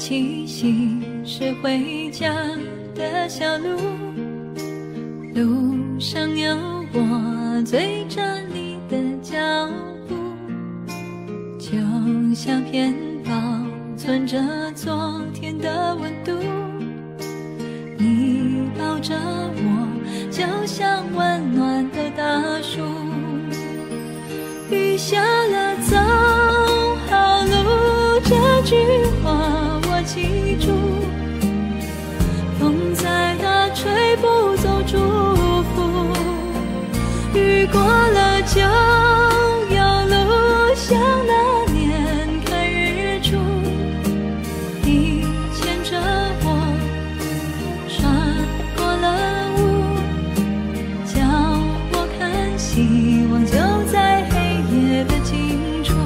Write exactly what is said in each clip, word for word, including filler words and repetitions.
气息是回家的小路，路上有我追着你的脚步，就像片保存着昨天的温度。你抱着我，就像温暖的大树。雨下了走好路，这句话我记住。风再大吹不走祝福，雨过了就有路，像那年看日出。你牵着我穿过了雾，叫我看希望就在黑夜的尽处。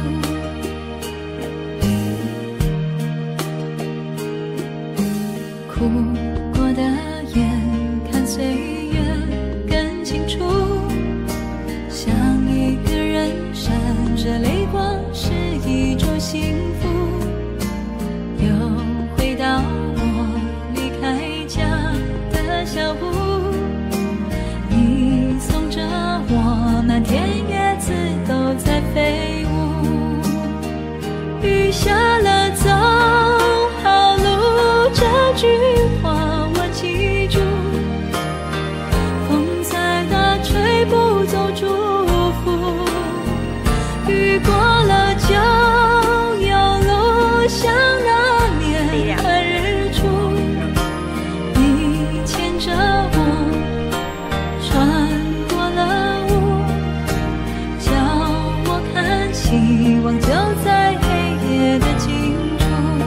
哭过的眼看岁月更清楚，像一个人闪着泪光是一种幸福。又回到我离开家的小屋，你送着我，满天叶子都在飞舞。雨下了走好路，这句话我记住。风再大吹不走祝福，雨过了就有路，像那年看日出。你牵着我穿过了雾，叫我看希望就在黑夜的尽处。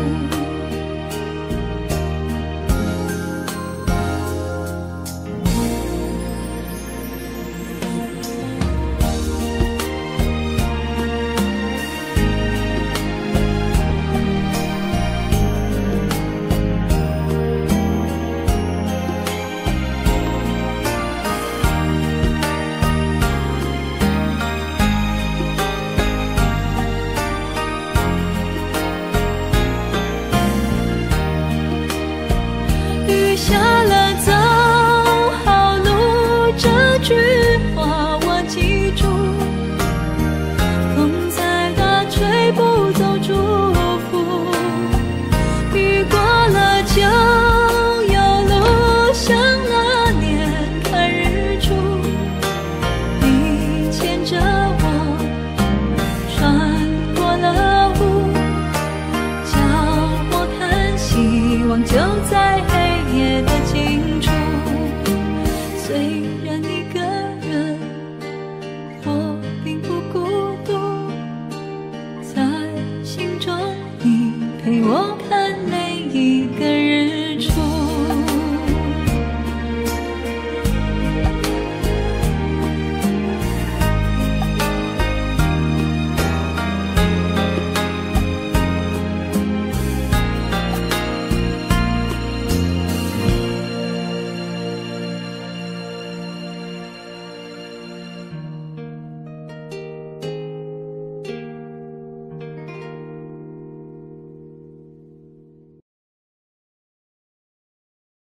雨下了走好路，这句话我记住。风再大吹不走祝福，雨过了就有路，像那年看日出。你牵着我穿过了雾，叫我看希望就在黑夜的尽处。虽然一个人，我并不孤独，在心中你陪我